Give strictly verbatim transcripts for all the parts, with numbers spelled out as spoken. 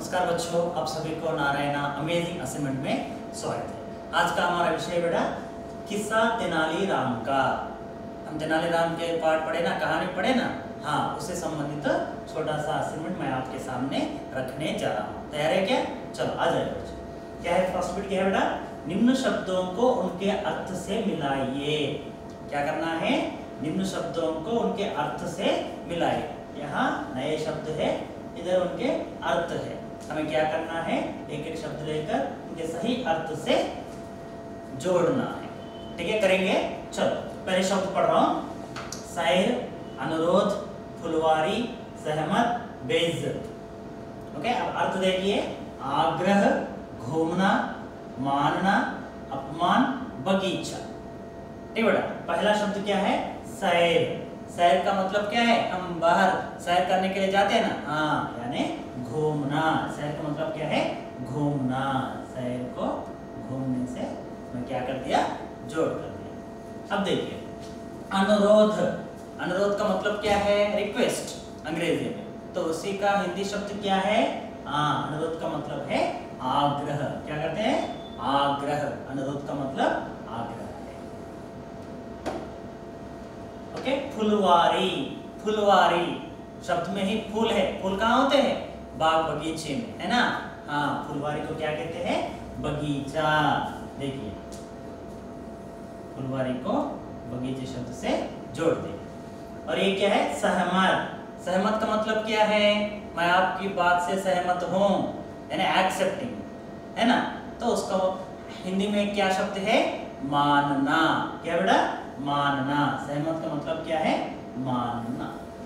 नमस्कार बच्चों, आप सभी को नारायणा अमेजिंग असाइनमेंट में स्वागत है। आज का हमारा विषय बेटा किस्सा तेनालीराम का। हम तेनालीराम के पार्ट पढ़े ना, कहानी पढ़े ना, हाँ, उससे संबंधित छोटा सा असाइनमेंट मैं आपके सामने रखने जा रहा हूँ। तैयार है क्या? चलो आ जाए बच्चों। क्या है फर्स्ट बिट? क्या है बेटा? निम्न शब्दों को उनके अर्थ से मिलाइए। क्या करना है? निम्न शब्दों को उनके अर्थ से मिलाइए। यहाँ नए शब्द है, इधर उनके अर्थ है। हमें क्या करना है? एक एक शब्द लेकर उनके सही अर्थ से जोड़ना है। ठीक है, करेंगे। चलो पहले शब्द पढ़ रहा हूं। सैर, अनुरोध, फुलवारी, सहमत, बेइज्जत। ओके, अब अर्थ देखिए। आग्रह, घूमना, मानना, अपमान, बगीचा। ठीक बेटा, पहला शब्द क्या है? सैर। सैर का मतलब क्या है? हम बाहर सैर करने के लिए जाते हैं ना, हाँ, यानी घूमना। सैर का मतलब क्या है? घूमना। सैर को घूमने से मैं क्या कर दिया? जोड़ कर दिया। अब देखिए अनुरोध। अनुरोध का मतलब क्या है? रिक्वेस्ट अंग्रेजी में। तो उसी का हिंदी शब्द क्या है? हाँ, अनुरोध का मतलब है आग्रह। क्या करते हैं? आग्रह। अनुरोध का मतलब आग्रह। ओके, फुलवारी। फुलवारी शब्द में ही फूल है। फूल कहाँ होते हैं? बाग बगीचे में, है ना? हाँ, फुलवारी को क्या कहते हैं? बगीचा। देखिए, फुलवारी को बगीचे शब्द से जोड़ दे। और ये क्या है? सहमत। सहमत का मतलब क्या है? मैं आपकी बात से सहमत हूँ, यानी एक्सेप्टिंग, है ना? तो उसका हिंदी में क्या शब्द है? मानना। क्या बेटा? मानना। सहमत का मतलब क्या है? मानना।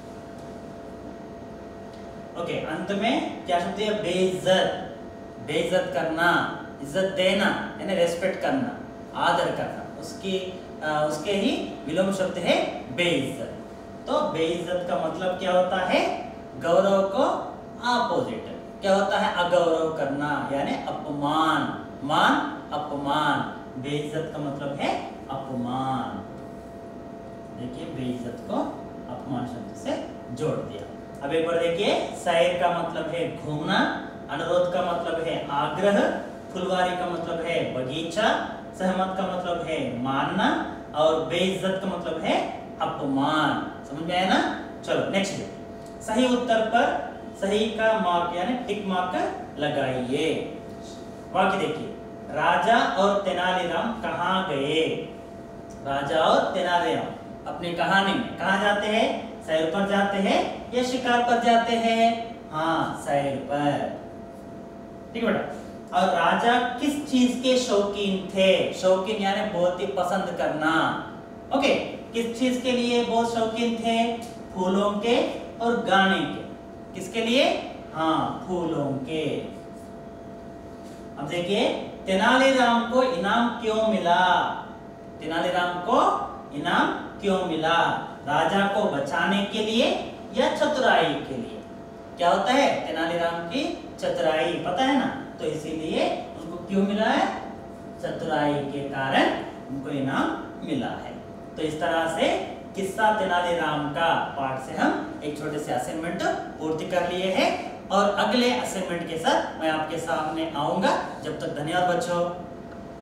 ओके, अंत में क्या शब्द है? बेइज्जत। बेइज्जत करना, इज्जत देना, यानी रेस्पेक्ट करना, आदर करना। उसकी आ, उसके ही विलोम शब्द है बेइज्जत। तो बेइज्जत का मतलब क्या होता है? गौरव को अपोजिट क्या होता है? अगौरव करना, यानी अपमान। मान, अपमान। बेइज्जत का मतलब है अपमान। देखिए, बेइज्जत को अपमान शब्द से जोड़ दिया। अब एक बार देखिए। सैर का मतलब है घूमना, अनुरोध का मतलब है आग्रह, फुलवारी का मतलब है बगीचा, सहमत का मतलब है मानना, और बेइज्जत का मतलब है अपमान। समझ में आया ना? चलो नेक्स्ट। सही उत्तर पर सही का मार्क यानी टिक मार्क लगाइए। वाक्य देखिए। राजा और तेनालीराम कहाँ गए? राजा और तेनालीराम अपनी कहानी में कहाँ जाते हैं? सैर पर जाते हैं या शिकार पर जाते हैं? हाँ, सैर पर। ठीक है बेटा। और राजा किस चीज के शौकीन थे? शौकीन यानी बहुत ही पसंद करना। ओके, किस चीज के लिए बहुत शौकीन थे? फूलों के और गाने के। किसके लिए? हाँ, फूलों के। अब देखिए, तेनालीराम को इनाम क्यों मिला? तेनालीराम को इनाम क्यों मिला? राजा को बचाने के लिए या चतुराई के लिए? क्या होता है? तेनालीराम की चतुराई, पता है ना? तो इसीलिए उनको क्यों मिला है? चतुराई के कारण उनको इनाम मिला है। तो इस तरह से किस्सा तेनालीराम का पार्ट से हम एक छोटे से असाइनमेंट पूर्ति कर लिए हैं, और अगले असाइनमेंट के साथ मैं आपके सामने आऊंगा। जब तक धन्यवाद बच्चों।